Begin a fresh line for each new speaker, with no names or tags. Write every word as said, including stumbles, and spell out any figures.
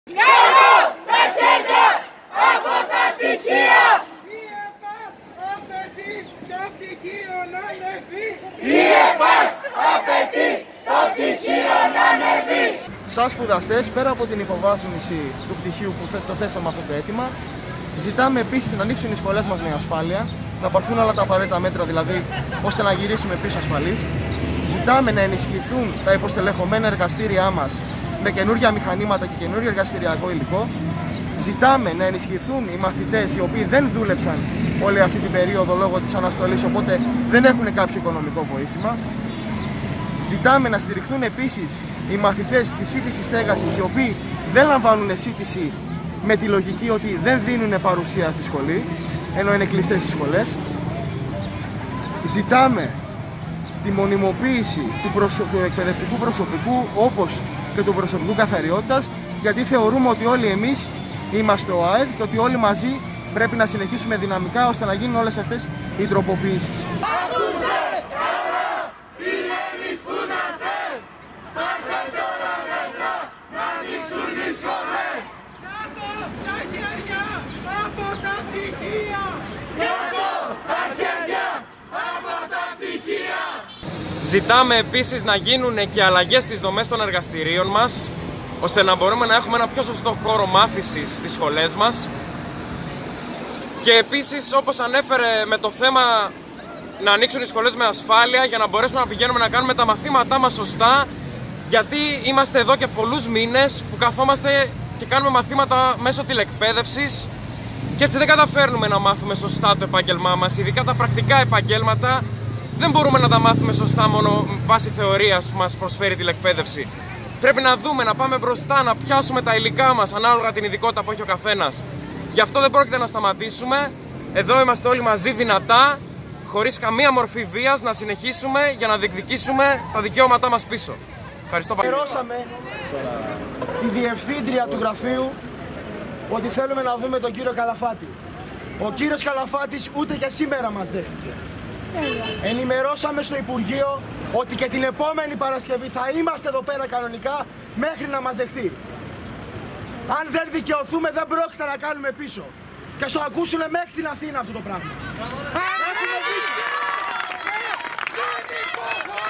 Κάτω τα χέρια από τα πτυχία!
Η ΕΠΑΣ απαιτεί το πτυχίο να ανεβεί!
Η ΕΠΑΣ απαιτεί το πτυχίο να ανεβεί!
Σαν σπουδαστές, πέρα από την υποβάθμιση του πτυχίου που το θέσαμε αυτό το αίτημα, ζητάμε επίσης να ανοίξουν οι σχολές μας με ασφάλεια, να πάρθουν όλα τα απαραίτητα μέτρα δηλαδή, ώστε να γυρίσουμε πίσω ασφαλείς. Ζητάμε να ενισχυθούν τα υποστελεχωμένα εργαστήριά μας με καινούργια μηχανήματα και καινούργιο εργαστηριακό υλικό. Ζητάμε να ενισχυθούν οι μαθητές οι οποίοι δεν δούλεψαν όλη αυτή την περίοδο λόγω της αναστολής, οπότε δεν έχουν κάποιο οικονομικό βοήθημα. Ζητάμε να στηριχθούν επίσης οι μαθητές της σύντησης στέγασης, οι οποίοι δεν λαμβάνουν σύντηση με τη λογική ότι δεν δίνουν παρουσία στη σχολή, ενώ είναι κλειστές οι σχολές. Ζητάμε τη μονιμοποίηση του, προσω... του εκπαιδευτικού προσωπικού, όπως και του προσωπικού καθαριότητας, γιατί θεωρούμε ότι όλοι εμείς είμαστε ο ΑΕΔ και ότι όλοι μαζί πρέπει να συνεχίσουμε δυναμικά ώστε να γίνουν όλες αυτές οι τροποποιήσεις.
Άκουσε καλά, είναι οι σπουδαστές! Πάρτε τώρα μέτρα να ανοίξουν οι σχολές!
Κάτω τα χέρια από τα πτυχία!
Κάτω τα χέρια από τα πτυχία!
Ζητάμε επίσης να γίνουν και αλλαγές στις δομές των εργαστηρίων μας, ώστε να μπορούμε να έχουμε ένα πιο σωστό χώρο μάθησης στις σχολές μας. Και επίσης, όπως ανέφερε, με το θέμα να ανοίξουν οι σχολές με ασφάλεια για να μπορέσουμε να πηγαίνουμε να κάνουμε τα μαθήματά μας σωστά, γιατί είμαστε εδώ και πολλούς μήνες που καθόμαστε και κάνουμε μαθήματα μέσω τηλεκπαίδευσης και έτσι δεν καταφέρνουμε να μάθουμε σωστά το επάγγελμά μας, ειδικά τα πρακτικά επαγγέλματα. Δεν μπορούμε να τα μάθουμε σωστά μόνο βάσει θεωρίας που μας προσφέρει η τηλεκπαίδευση. Πρέπει να δούμε, να πάμε μπροστά, να πιάσουμε τα υλικά μας ανάλογα την ειδικότητα που έχει ο καθένας. Γι' αυτό δεν πρόκειται να σταματήσουμε. Εδώ είμαστε όλοι μαζί δυνατά, χωρίς καμία μορφή βίας, να συνεχίσουμε για να διεκδικήσουμε τα δικαιώματά μας πίσω. Ευχαριστώ πολύ.
Ενημερώσαμε τη διευθύντρια του γραφείου ότι θέλουμε να δούμε τον κύριο Καλαφάτη. Ο κύριος Καλαφάτης ούτε και σήμερα μας δέχτηκε. Ενημερώσαμε στο Υπουργείο ότι και την επόμενη Παρασκευή θα είμαστε εδώ πέρα κανονικά μέχρι να μας δεχτεί. Αν δεν δικαιωθούμε δεν πρόκειται να κάνουμε πίσω. Και στο ακούσουνε μέχρι την Αθήνα αυτό το πράγμα. Έχουμε δίκιο.